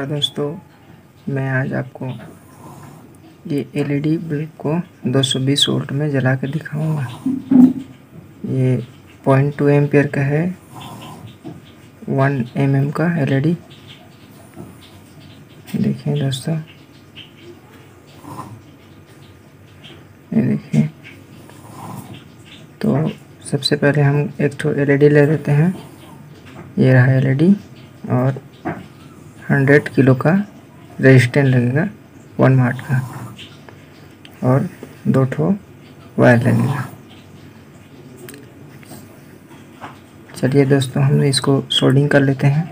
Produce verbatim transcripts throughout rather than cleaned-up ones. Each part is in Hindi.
दोस्तों, मैं आज आपको ये एलईडी बल्ब को दो सौ बीस वोल्ट में जला कर दिखाऊंगा। ये पॉइंट टू एम्पियर का है, वन एम एम का एलईडी। देखिए दोस्तों, ये देखिए। तो सबसे पहले हम एक ठो एलईडी ले लेते हैं। ये रहा एलईडी और हंड्रेड किलो का रेजिस्टेंस लगेगा वन वाट का, और दो ठो वायर लगेगा। चलिए दोस्तों, हम इसको सोल्डिंग कर लेते हैं।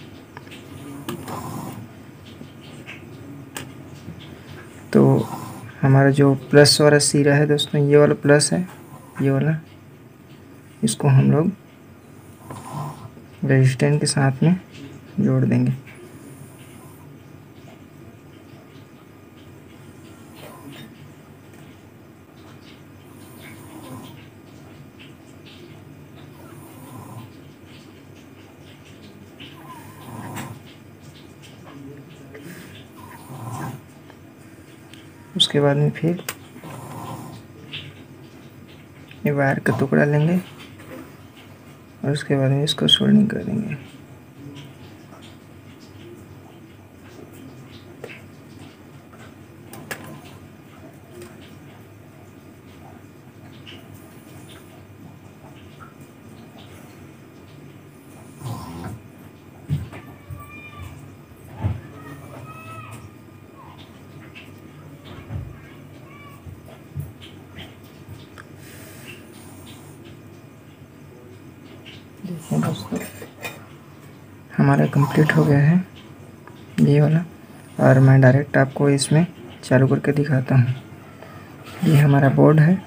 तो हमारा जो प्लस वाला सिरा है दोस्तों, ये वाला प्लस है, ये वाला, इसको हम लोग रेजिस्टेंस के साथ में जोड़ देंगे। उसके बाद में फिर ये वायर का टुकड़ा लेंगे और उसके बाद में इसको सोल्डिंग कर देंगे। देखिए दोस्तों, हमारा कंप्लीट हो गया है ये वाला, और मैं डायरेक्ट आपको इसमें चालू करके दिखाता हूँ। ये हमारा बोर्ड है।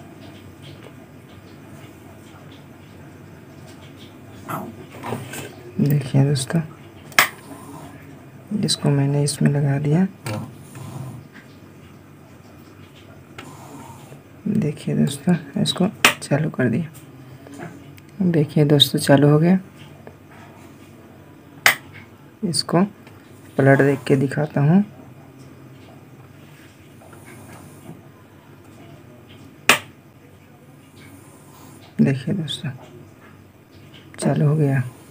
देखिए दोस्तों, इसको मैंने इसमें लगा दिया। देखिए दोस्तों, इसको चालू कर दिया। देखिए दोस्तों, चालू हो गया। इसको पलट देख के दिखाता हूँ। देखिए दोस्तों, चालू हो गया।